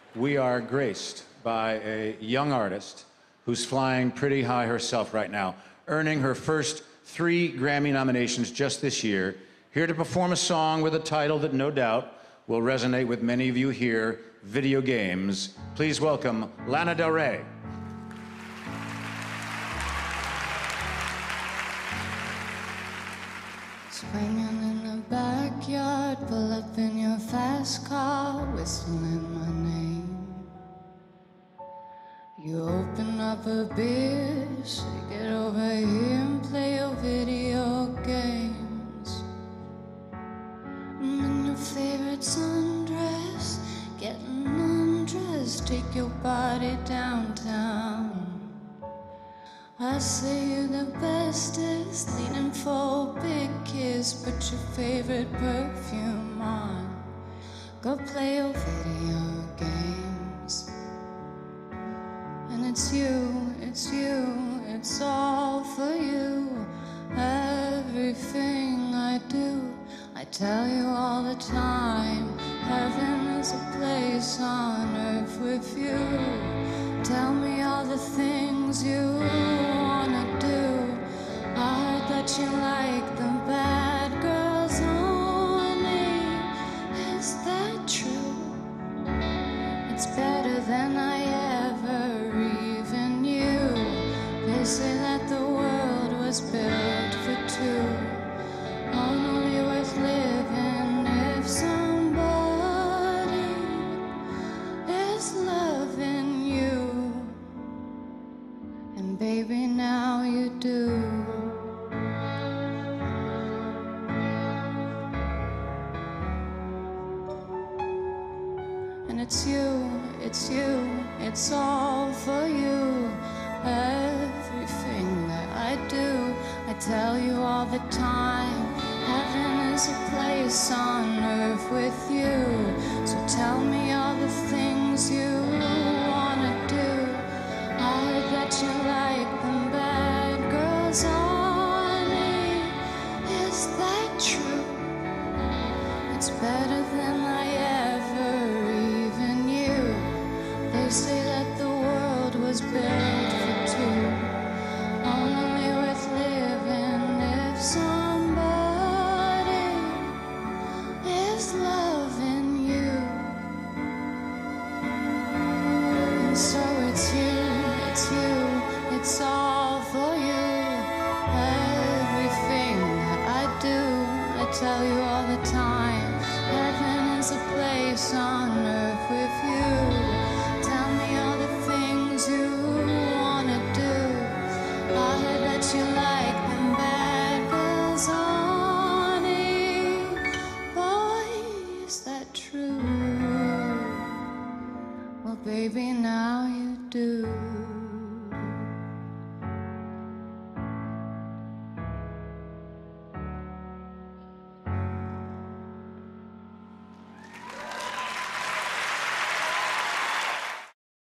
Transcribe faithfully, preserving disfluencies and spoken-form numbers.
we are graced by a young artist who's flying pretty high herself right now, earning her first three Grammy nominations just this year, here to perform a song with a title that no doubt will resonate with many of you here, Video Games. Please welcome Lana Del Rey. Swinging in the backyard, pull up in your fast car, whistling my name. You open up a beer, say get over here and play your video games. I'm in your favorite sundress, getting undressed, take your body downtown. I say you're the bestest, leaning for a big kiss, put your favorite perfume on, go play your video games. And it's you, it's you, it's all for you. Everything I do, I tell you all the time, heaven is a place on earth with you. Tell me all the things you wanna do. I heard that you like the bad girls, honey. Is that true? It's better than I ever even knew. They say that the world was built for two, only worth living if somebody is loving you. And baby, now you do. And it's you, it's you, it's all for you. Everything that I do, I tell you all the time, heaven is a place on earth with you. So tell me all the things you wanna do. I heard that you like them bad girls, honey. Is that true? It's better than I ever even knew. They say that the world was built for two, only worth living if somebody is loving you. And so it's you, it's you, it's all for you. Everything that I do, I tell you all the time, heaven is a place on earth with you. Tell me all the things you wanna do. I heard that you like them bad girls, honey. Boy, is that true? Well, baby, now you do.